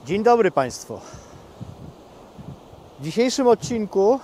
Dzień dobry Państwu. W dzisiejszym odcinku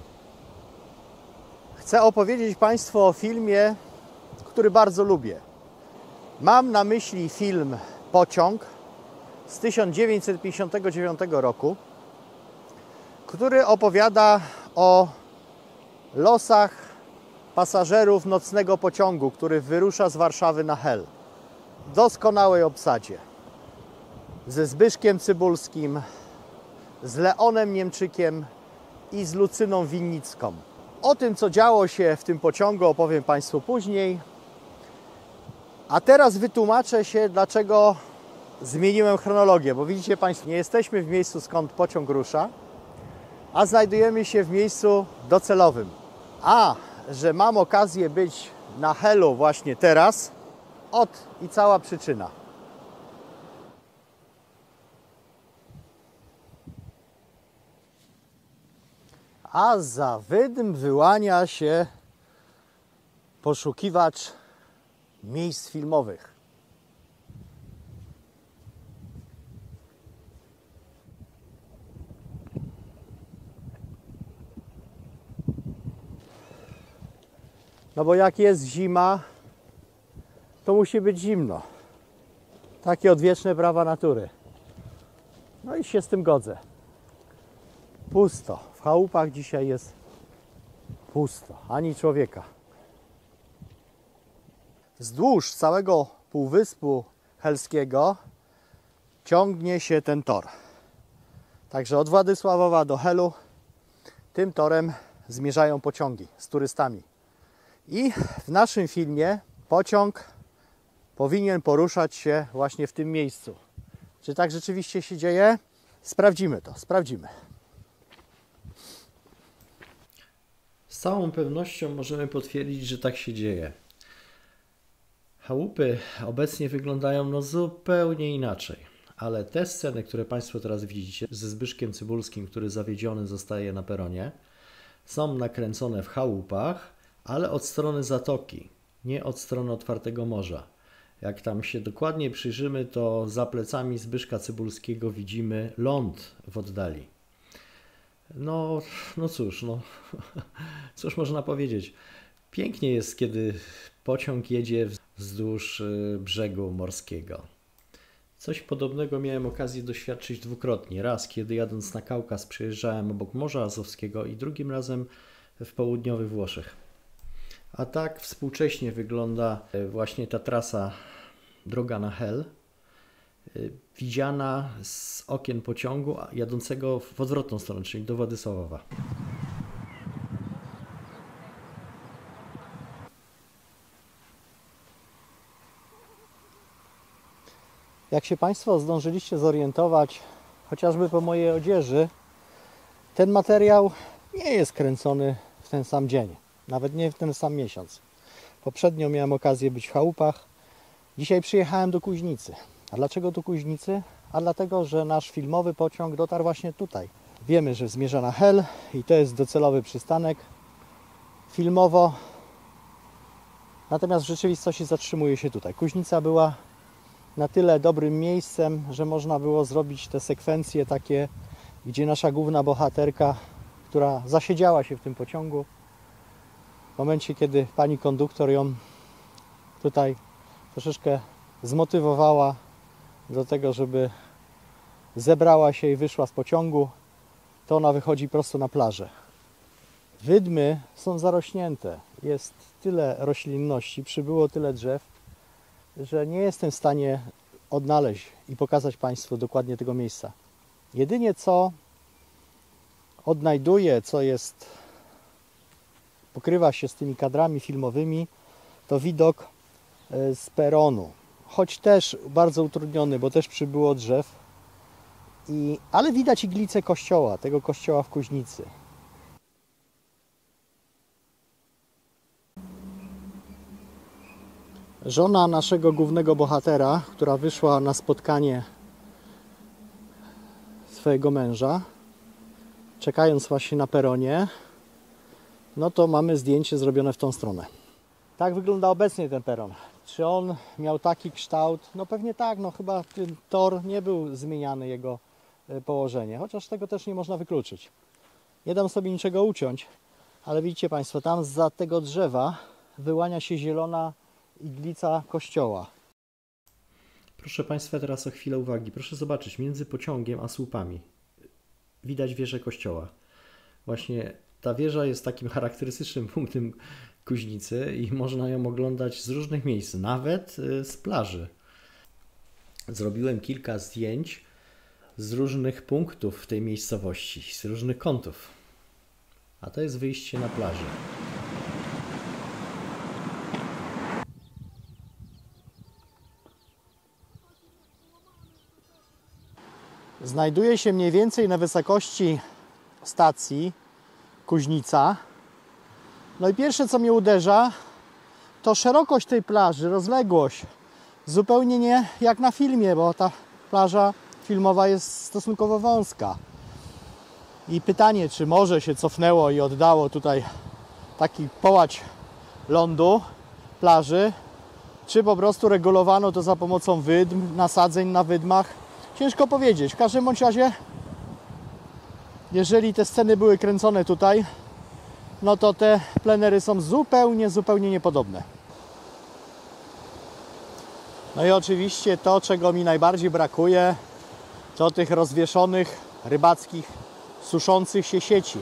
chcę opowiedzieć Państwu o filmie, który bardzo lubię. Mam na myśli film Pociąg z 1959 roku, który opowiada o losach pasażerów nocnego pociągu, który wyrusza z Warszawy na Hel. W doskonałej obsadzie. Ze Zbyszkiem Cybulskim, z Leonem Niemczykiem i z Lucyną Winnicką. O tym, co działo się w tym pociągu, opowiem Państwu później. A teraz wytłumaczę się, dlaczego zmieniłem chronologię, bo widzicie Państwo, nie jesteśmy w miejscu, skąd pociąg rusza, a znajdujemy się w miejscu docelowym. A że mam okazję być na Helu właśnie teraz, i cała przyczyna. A za wydm wyłania się poszukiwacz miejsc filmowych. No bo jak jest zima, to musi być zimno. Takie odwieczne prawa natury. No i się z tym godzę. Pusto. W chałupach dzisiaj jest pusto. Ani człowieka. Wzdłuż całego Półwyspu Helskiego ciągnie się ten tor. Także od Władysławowa do Helu tym torem zmierzają pociągi z turystami. I w naszym filmie pociąg powinien poruszać się właśnie w tym miejscu. Czy tak rzeczywiście się dzieje? Sprawdzimy to, sprawdzimy. Z całą pewnością możemy potwierdzić, że tak się dzieje. Chałupy obecnie wyglądają zupełnie inaczej, ale te sceny, które Państwo teraz widzicie ze Zbyszkiem Cybulskim, który zawiedziony zostaje na peronie, są nakręcone w chałupach, ale od strony zatoki, nie od strony otwartego morza. Jak tam się dokładnie przyjrzymy, to za plecami Zbyszka Cybulskiego widzimy ląd w oddali. No cóż można powiedzieć. Pięknie jest, kiedy pociąg jedzie wzdłuż brzegu morskiego. Coś podobnego miałem okazję doświadczyć dwukrotnie. Raz, kiedy jadąc na Kaukaz przejeżdżałem obok Morza Azowskiego i drugim razem w południowych Włoszech. A tak współcześnie wygląda właśnie ta trasa droga na Hel, widziana z okien pociągu jadącego w odwrotną stronę, czyli do Władysławowa. Jak się Państwo zdążyliście zorientować, chociażby po mojej odzieży, ten materiał nie jest kręcony w ten sam dzień, nawet nie w ten sam miesiąc. Poprzednio miałem okazję być w chałupach, dzisiaj przyjechałem do Kuźnicy. A dlaczego do Kuźnicy? A dlatego, że nasz filmowy pociąg dotarł właśnie tutaj. Wiemy, że zmierza na Hel i to jest docelowy przystanek filmowo. Natomiast w rzeczywistości zatrzymuje się tutaj. Kuźnica była na tyle dobrym miejscem, że można było zrobić te sekwencje takie, gdzie nasza główna bohaterka, która zasiedziała się w tym pociągu, w momencie, kiedy pani konduktor ją tutaj troszeczkę zmotywowała do tego, żeby zebrała się i wyszła z pociągu, to ona wychodzi prosto na plażę. Wydmy są zarośnięte. Jest tyle roślinności, przybyło tyle drzew, że nie jestem w stanie odnaleźć i pokazać Państwu dokładnie tego miejsca. Jedynie co odnajduję, co jest, pokrywa się z tymi kadrami filmowymi, to widok z peronu. Choć też bardzo utrudniony, bo też przybyło drzew, ale widać iglicę kościoła, tego kościoła w Kuźnicy. Żona naszego głównego bohatera, która wyszła na spotkanie swojego męża, czekając właśnie na peronie, no to mamy zdjęcie zrobione w tą stronę. Tak wygląda obecnie ten peron. Czy on miał taki kształt? No pewnie tak, no chyba ten tor nie był zmieniany, jego położenie, chociaż tego też nie można wykluczyć. Nie dam sobie niczego uciąć, ale widzicie Państwo, tam zza tego drzewa wyłania się zielona iglica kościoła. Proszę Państwa, teraz o chwilę uwagi. Proszę zobaczyć, między pociągiem a słupami widać wieżę kościoła. Właśnie ta wieża jest takim charakterystycznym punktem Kuźnicy i można ją oglądać z różnych miejsc, nawet z plaży. Zrobiłem kilka zdjęć z różnych punktów w tej miejscowości, z różnych kątów. A to jest wyjście na plażę. Znajduje się mniej więcej na wysokości stacji Kuźnica. No i pierwsze, co mnie uderza, to szerokość tej plaży, rozległość. Zupełnie nie jak na filmie, bo ta plaża filmowa jest stosunkowo wąska. I pytanie, czy morze się cofnęło i oddało tutaj taki połać lądu, plaży, czy po prostu regulowano to za pomocą wydm, nasadzeń na wydmach. Ciężko powiedzieć. W każdym bądź razie, jeżeli te sceny były kręcone tutaj, no to te plenery są zupełnie niepodobne. No i oczywiście to, czego mi najbardziej brakuje, to tych rozwieszonych, rybackich, suszących się sieci.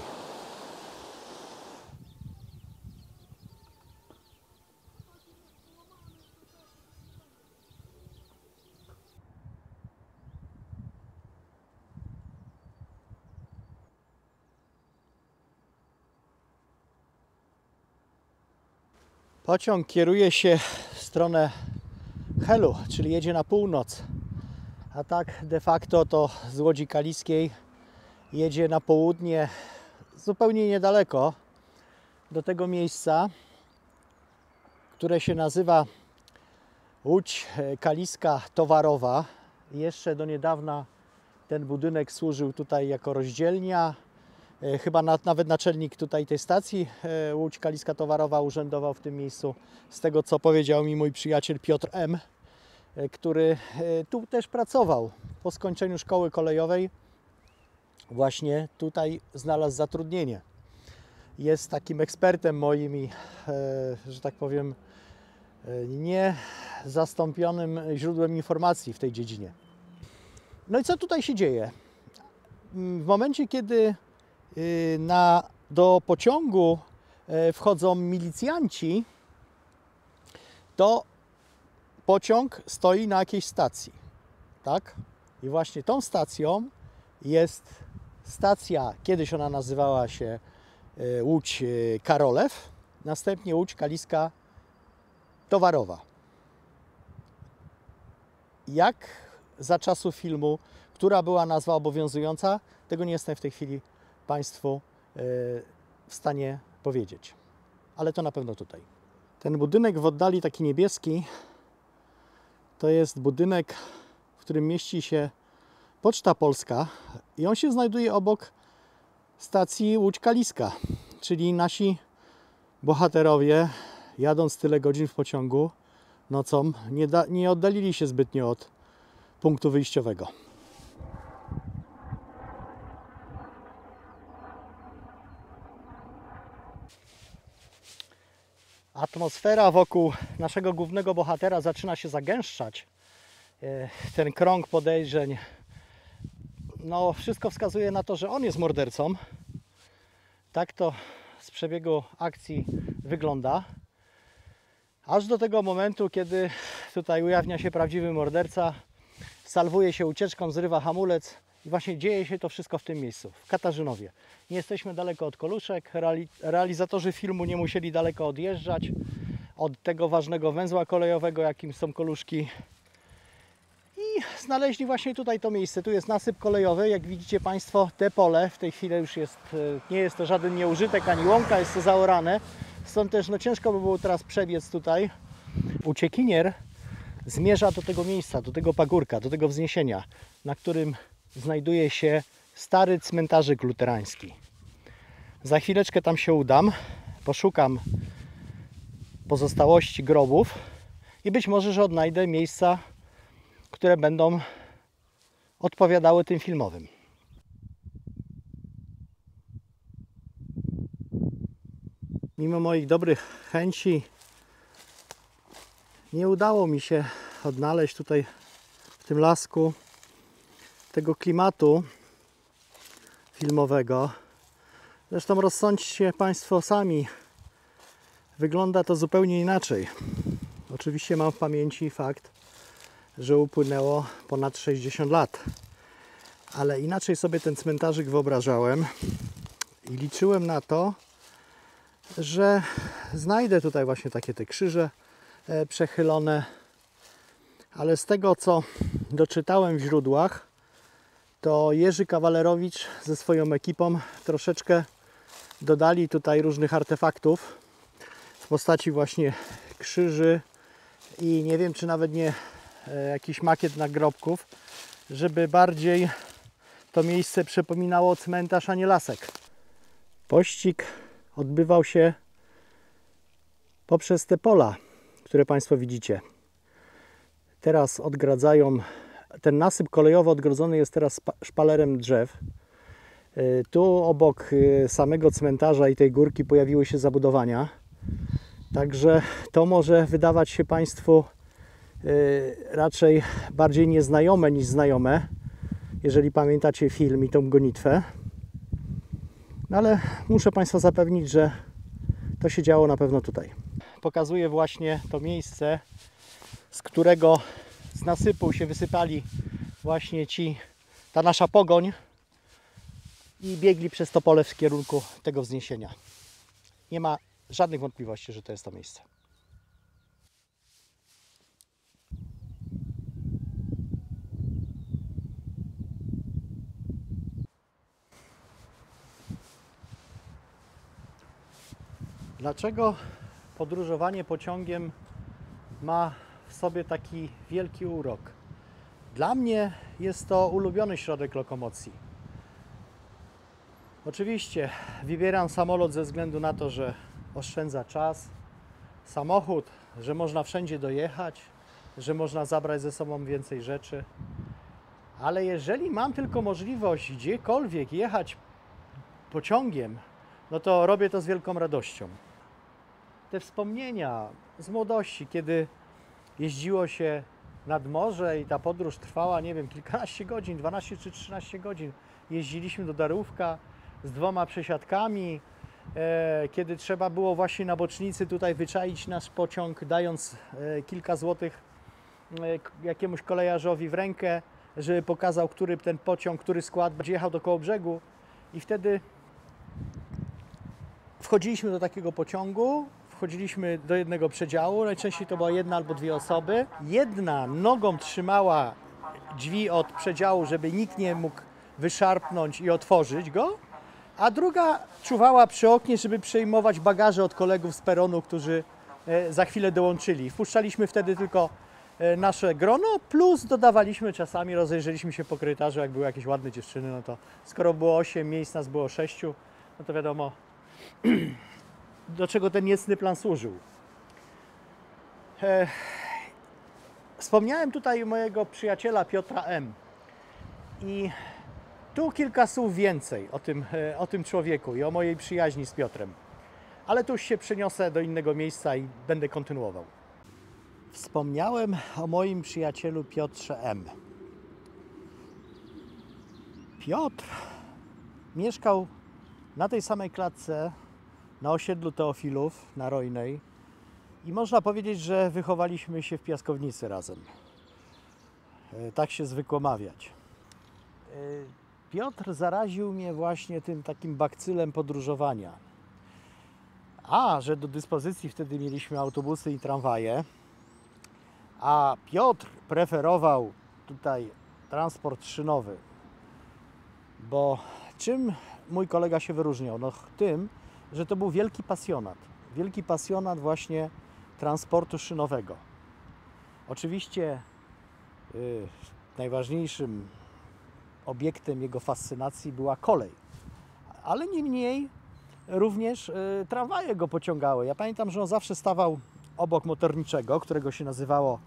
Pociąg kieruje się w stronę Helu, czyli jedzie na północ, a tak de facto to z Łodzi Kaliskiej jedzie na południe, zupełnie niedaleko do tego miejsca, które się nazywa Łódź Kaliska Towarowa. Jeszcze do niedawna ten budynek służył tutaj jako rozdzielnia. Chyba nawet naczelnik tutaj tej stacji Łódź Kaliska Towarowa urzędował w tym miejscu, z tego co powiedział mi mój przyjaciel Piotr M., który tu też pracował. Po skończeniu szkoły kolejowej właśnie tutaj znalazł zatrudnienie. Jest takim ekspertem moim i, że tak powiem, niezastąpionym źródłem informacji w tej dziedzinie. No i co tutaj się dzieje? W momencie, kiedy do pociągu wchodzą milicjanci, to pociąg stoi na jakiejś stacji, tak? I właśnie tą stacją jest stacja, kiedyś ona nazywała się Łódź Karolew, następnie Łódź Kaliska Towarowa. Jak za czasów filmu, która była nazwa obowiązująca, tego nie jestem w tej chwili Państwu w stanie powiedzieć. Ale to na pewno tutaj. Ten budynek w oddali, taki niebieski, to jest budynek, w którym mieści się Poczta Polska i on się znajduje obok stacji Łódź Kaliska, czyli nasi bohaterowie, jadąc tyle godzin w pociągu nocą, nie oddalili się zbytnio od punktu wyjściowego. Atmosfera wokół naszego głównego bohatera zaczyna się zagęszczać. Ten krąg podejrzeń, no wszystko wskazuje na to, że on jest mordercą. Tak to z przebiegu akcji wygląda. Aż do tego momentu, kiedy tutaj ujawnia się prawdziwy morderca, salwuje się ucieczką, zrywa hamulec i właśnie dzieje się to wszystko w tym miejscu, w Katarzynowie. Nie jesteśmy daleko od Koluszek, realizatorzy filmu nie musieli daleko odjeżdżać od tego ważnego węzła kolejowego, jakim są Koluszki. I znaleźli właśnie tutaj to miejsce. Tu jest nasyp kolejowy, jak widzicie Państwo, te pole w tej chwili już jest, nie jest to żaden nieużytek ani łąka, jest to zaorane. Stąd też no, ciężko by było teraz przebiec tutaj. Uciekinier zmierza do tego miejsca, do tego pagórka, do tego wzniesienia, na którym znajduje się stary cmentarzyk luterański. Za chwileczkę tam się udam, poszukam pozostałości grobów i być może, że odnajdę miejsca, które będą odpowiadały tym filmowym. Mimo moich dobrych chęci nie udało mi się odnaleźć tutaj w tym lasku tego klimatu filmowego. Zresztą rozsądźcie Państwo sami, wygląda to zupełnie inaczej. Oczywiście mam w pamięci fakt, że upłynęło ponad 60 lat, ale inaczej sobie ten cmentarzyk wyobrażałem i liczyłem na to, że znajdę tutaj właśnie takie te krzyże przechylone, ale z tego, co doczytałem w źródłach, to Jerzy Kawalerowicz ze swoją ekipą troszeczkę dodali tutaj różnych artefaktów w postaci właśnie krzyży i nie wiem, czy nawet nie jakiś makiet nagrobków, żeby bardziej to miejsce przypominało cmentarz, a nie lasek. Pościg odbywał się poprzez te pola, które Państwo widzicie. Teraz odgradzają, ten nasyp kolejowy odgrodzony jest teraz szpalerem drzew. Tu obok samego cmentarza i tej górki pojawiły się zabudowania. Także to może wydawać się Państwu raczej bardziej nieznajome niż znajome, jeżeli pamiętacie film i tą gonitwę. No ale muszę Państwa zapewnić, że to się działo na pewno tutaj. Pokazuję właśnie to miejsce, z którego z nasypu się wysypali właśnie ta nasza pogoń i biegli przez to pole w kierunku tego wzniesienia. Nie ma żadnych wątpliwości, że to jest to miejsce. Dlaczego podróżowanie pociągiem ma w sobie taki wielki urok? Dla mnie jest to ulubiony środek lokomocji. Oczywiście wybieram samolot ze względu na to, że oszczędza czas, samochód, że można wszędzie dojechać, że można zabrać ze sobą więcej rzeczy. Ale jeżeli mam tylko możliwość gdziekolwiek jechać pociągiem, no to robię to z wielką radością. Te wspomnienia z młodości, kiedy jeździło się nad morze i ta podróż trwała, nie wiem, kilkanaście godzin, 12 czy 13 godzin. Jeździliśmy do Darówka z 2 przesiadkami, kiedy trzeba było właśnie na bocznicy tutaj wyczaić nasz pociąg, dając kilka złotych jakiemuś kolejarzowi w rękę, żeby pokazał, który ten pociąg, który skład będzie jechał do Kołobrzegu. I wtedy wchodziliśmy do takiego pociągu, wchodziliśmy do jednego przedziału, najczęściej to była 1 albo 2 osoby. Jedna nogą trzymała drzwi od przedziału, żeby nikt nie mógł wyszarpnąć i otworzyć go, a druga czuwała przy oknie, żeby przejmować bagaże od kolegów z peronu, którzy za chwilę dołączyli. Wpuszczaliśmy wtedy tylko nasze grono, plus dodawaliśmy czasami, rozejrzeliśmy się po korytarzu, jak były jakieś ładne dziewczyny, no to skoro było 8 miejsc, nas było 6, no to wiadomo, do czego ten niecny plan służył. Wspomniałem tutaj mojego przyjaciela Piotra M. I tu kilka słów więcej o tym człowieku i o mojej przyjaźni z Piotrem. Ale tu już się przeniosę do innego miejsca i będę kontynuował. Wspomniałem o moim przyjacielu Piotrze M. Piotr mieszkał na tej samej klatce na osiedlu Teofilów na Rojnej i można powiedzieć, że wychowaliśmy się w piaskownicy razem. Tak się zwykło mawiać. Piotr zaraził mnie właśnie tym takim bakcylem podróżowania. A, że do dyspozycji wtedy mieliśmy autobusy i tramwaje, a Piotr preferował tutaj transport szynowy. Bo czym mój kolega się wyróżniał? No tym, że to był wielki pasjonat właśnie transportu szynowego. Oczywiście najważniejszym obiektem jego fascynacji była kolej, ale niemniej również tramwaje go pociągały. Ja pamiętam, że on zawsze stawał obok motorniczego, którego się nazywało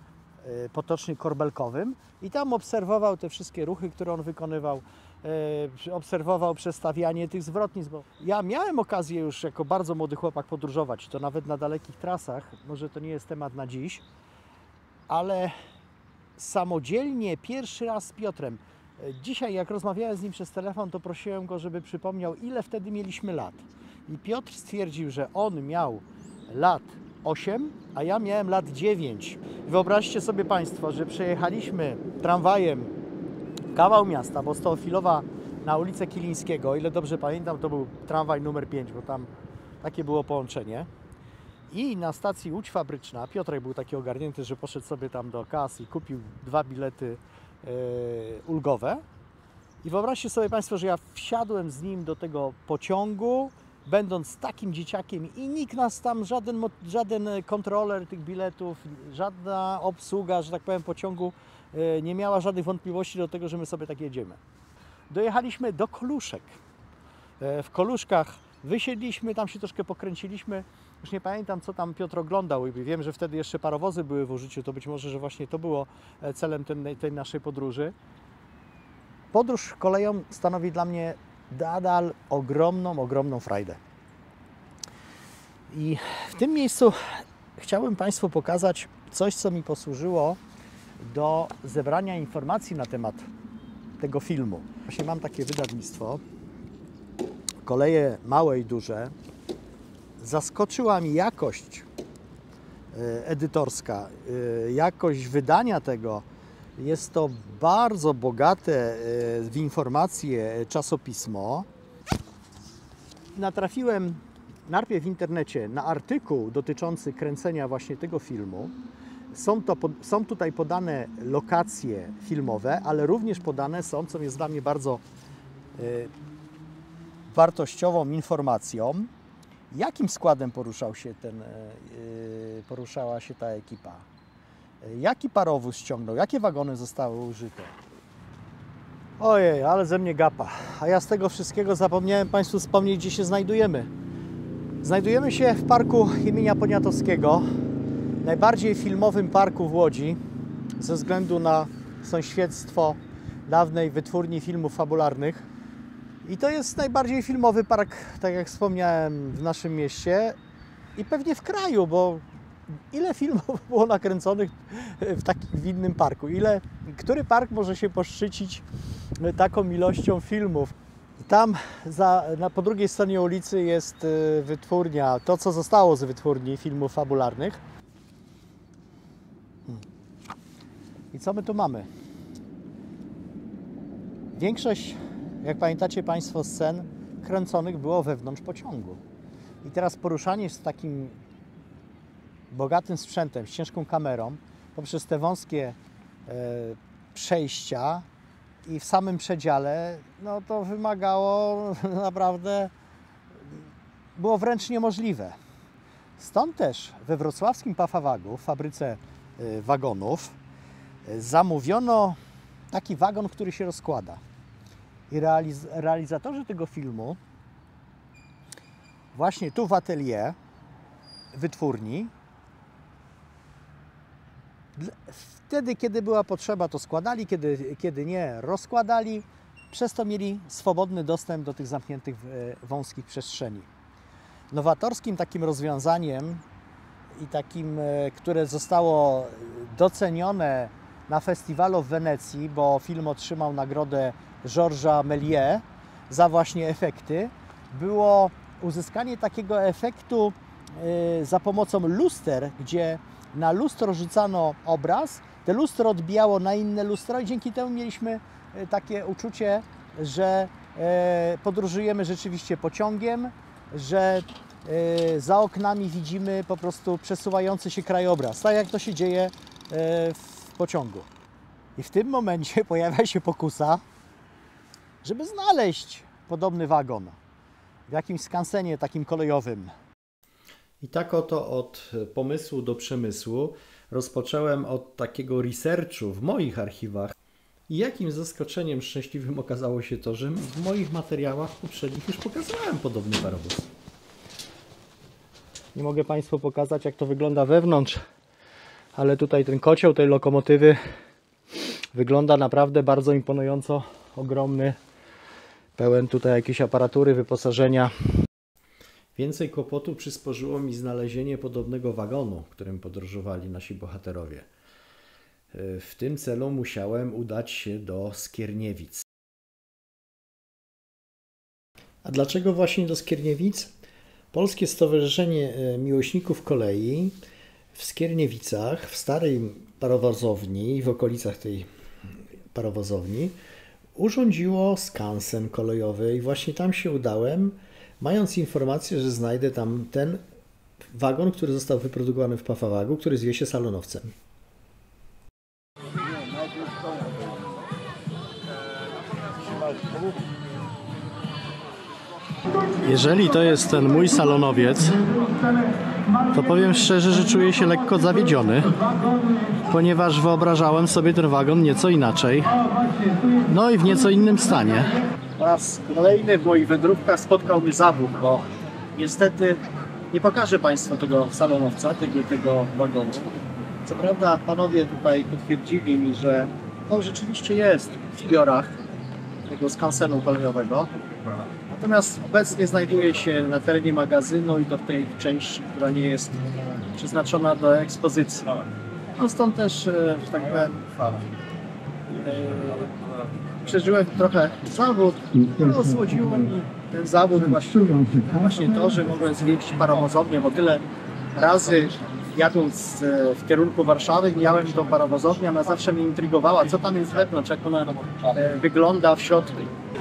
potocznie korbelkowym i tam obserwował te wszystkie ruchy, które on wykonywał, obserwował przestawianie tych zwrotnic, bo ja miałem okazję już jako bardzo młody chłopak podróżować, to nawet na dalekich trasach, może to nie jest temat na dziś, ale samodzielnie pierwszy raz z Piotrem. Dzisiaj jak rozmawiałem z nim przez telefon, to prosiłem go, żeby przypomniał, ile wtedy mieliśmy lat. I Piotr stwierdził, że on miał lat 8, a ja miałem lat 9. Wyobraźcie sobie Państwo, że przejechaliśmy tramwajem kawał miasta, bo z Teofilowa na ulicę Kilińskiego, o ile dobrze pamiętam, to był tramwaj numer 5, bo tam takie było połączenie. I na stacji Łódź Fabryczna, Piotrek był taki ogarnięty, że poszedł sobie tam do kas i kupił 2 bilety ulgowe. I wyobraźcie sobie Państwo, że ja wsiadłem z nim do tego pociągu, będąc takim dzieciakiem i nikt nas tam, żaden kontroler tych biletów, żadna obsługa, że tak powiem, pociągu nie miała żadnych wątpliwości do tego, że my sobie tak jedziemy. Dojechaliśmy do Koluszek. W Koluszkach wysiedliśmy, tam się troszkę pokręciliśmy. Już nie pamiętam, co tam Piotr oglądał. Wiem, że wtedy jeszcze parowozy były w użyciu, to być może, że właśnie to było celem tej naszej podróży. Podróż koleją stanowi dla mnie nadal ogromną frajdę. I w tym miejscu chciałbym Państwu pokazać coś, co mi posłużyło do zebrania informacji na temat tego filmu. Właśnie mam takie wydawnictwo, Koleje Małe i Duże. Zaskoczyła mi jakość edytorska, jakość wydania tego. Jest to bardzo bogate w informacje czasopismo. Natrafiłem najpierw w internecie na artykuł dotyczący kręcenia właśnie tego filmu. Są tutaj podane lokacje filmowe, ale również podane są, co jest dla mnie bardzo wartościową informacją, jakim składem poruszała się ta ekipa. Jaki parowóz ściągnął, jakie wagony zostały użyte. Ojej, ale ze mnie gapa. A ja z tego wszystkiego zapomniałem Państwu wspomnieć, gdzie się znajdujemy. Znajdujemy się w parku imienia Poniatowskiego, najbardziej filmowym parku w Łodzi, ze względu na sąsiedztwo dawnej wytwórni filmów fabularnych. I to jest najbardziej filmowy park, tak jak wspomniałem, w naszym mieście i pewnie w kraju, bo ile filmów było nakręconych w innym parku? Który park może się poszczycić taką ilością filmów? Tam po drugiej stronie ulicy jest wytwórnia, to co zostało z wytwórni filmów fabularnych. I co my tu mamy? Większość, jak pamiętacie Państwo, scen kręconych było wewnątrz pociągu. I teraz poruszanie się z takim bogatym sprzętem, z ciężką kamerą, poprzez te wąskie przejścia i w samym przedziale, no to wymagało naprawdę, było wręcz niemożliwe. Stąd też we wrocławskim Pafawagu, w fabryce wagonów, zamówiono taki wagon, który się rozkłada. I realizatorzy tego filmu właśnie tu w atelier wytwórni wtedy, kiedy była potrzeba, to składali, kiedy nie, rozkładali. Przez to mieli swobodny dostęp do tych zamkniętych wąskich przestrzeni. Nowatorskim takim rozwiązaniem i takim, które zostało docenione na festiwalu w Wenecji, bo film otrzymał nagrodę Georgesa Méliès za właśnie efekty, było uzyskanie takiego efektu za pomocą luster, gdzie na lustro rzucano obraz, te lustro odbijało na inne lustro i dzięki temu mieliśmy takie uczucie, że podróżujemy rzeczywiście pociągiem, że za oknami widzimy po prostu przesuwający się krajobraz, tak jak to się dzieje w pociągu. I w tym momencie pojawia się pokusa, żeby znaleźć podobny wagon w jakimś skansenie takim kolejowym. I tak oto od pomysłu do przemysłu rozpocząłem od takiego researchu w moich archiwach. I jakim zaskoczeniem szczęśliwym okazało się to, że w moich materiałach poprzednich już pokazywałem podobny parowóz. Nie mogę Państwu pokazać, jak to wygląda wewnątrz, ale tutaj ten kocioł tej lokomotywy wygląda naprawdę bardzo imponująco, ogromny, pełen tutaj jakiejś aparatury, wyposażenia. Więcej kłopotu przysporzyło mi znalezienie podobnego wagonu, którym podróżowali nasi bohaterowie. W tym celu musiałem udać się do Skierniewic. A dlaczego właśnie do Skierniewic? Polskie Stowarzyszenie Miłośników Kolei w Skierniewicach, w starej parowozowni, w okolicach tej parowozowni, urządziło skansen kolejowy i właśnie tam się udałem, mając informację, że znajdę tam ten wagon, który został wyprodukowany w Pafawagu, który zwie się Salonowcem. Jeżeli to jest ten mój salonowiec, to powiem szczerze, że czuję się lekko zawiedziony, ponieważ wyobrażałem sobie ten wagon nieco inaczej, no i w nieco innym stanie. Po raz kolejny w moich wędrówkach spotkał mnie zawód, bo niestety nie pokażę Państwu tego salonowca, tego wagonu. Co prawda panowie tutaj potwierdzili mi, że on rzeczywiście jest w zbiorach tego skansenu kolejowego. Natomiast obecnie znajduje się na terenie magazynu i to w tej części, która nie jest przeznaczona do ekspozycji. No stąd też, że tak powiem, przeżyłem trochę zawód. No, słodziło mi ten zawód właśnie to, że mogłem zwiedzić parowozownię, bo tyle razy jadąc w kierunku Warszawy mijałem tą parowozownię, ona zawsze mnie intrygowała, co tam jest wewnątrz, jak ona wygląda w środku.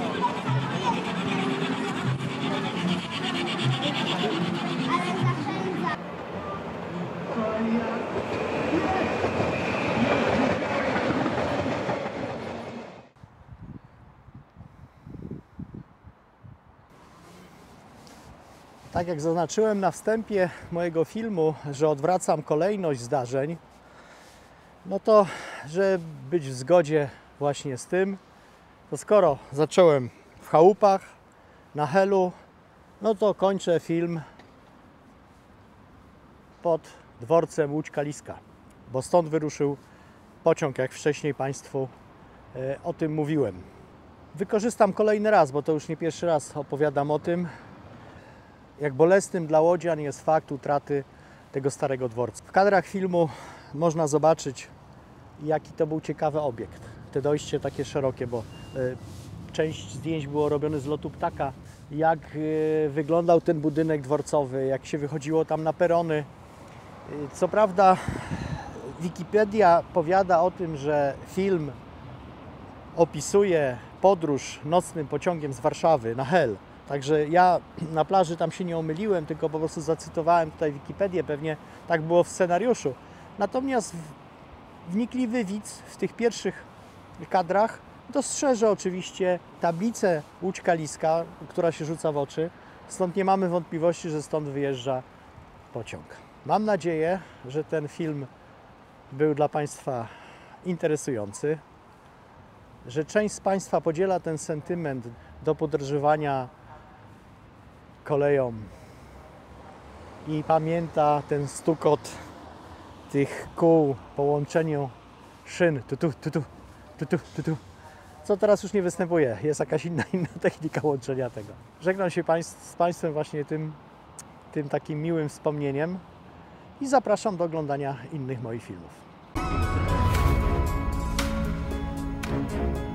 Tak jak zaznaczyłem na wstępie mojego filmu, że odwracam kolejność zdarzeń, no to, żeby być w zgodzie właśnie z tym, to skoro zacząłem w chałupach, na Helu, no to kończę film pod dworcem Łódź Kaliska, bo stąd wyruszył pociąg, jak wcześniej Państwu o tym mówiłem. Wykorzystam kolejny raz, bo to już nie pierwszy raz opowiadam o tym, jak bolesnym dla łodzian jest fakt utraty tego starego dworca. W kadrach filmu można zobaczyć, jaki to był ciekawy obiekt. Te dojście takie szerokie, bo część zdjęć było robione z lotu ptaka. Jak wyglądał ten budynek dworcowy, jak się wychodziło tam na perony. Co prawda Wikipedia powiada o tym, że film opisuje podróż nocnym pociągiem z Warszawy na Hel. Także ja na plaży tam się nie omyliłem, tylko po prostu zacytowałem tutaj Wikipedię, pewnie tak było w scenariuszu. Natomiast wnikliwy widz w tych pierwszych kadrach dostrzeże oczywiście tablicę Łódź Kaliska, która się rzuca w oczy. Stąd nie mamy wątpliwości, że stąd wyjeżdża pociąg. Mam nadzieję, że ten film był dla Państwa interesujący, że część z Państwa podziela ten sentyment do podróżowania koleją i pamięta ten stukot tych kół po łączeniu szyn, tu, co teraz już nie występuje. Jest jakaś inna technika łączenia tego. Żegnam się z Państwem właśnie tym takim miłym wspomnieniem i zapraszam do oglądania innych moich filmów.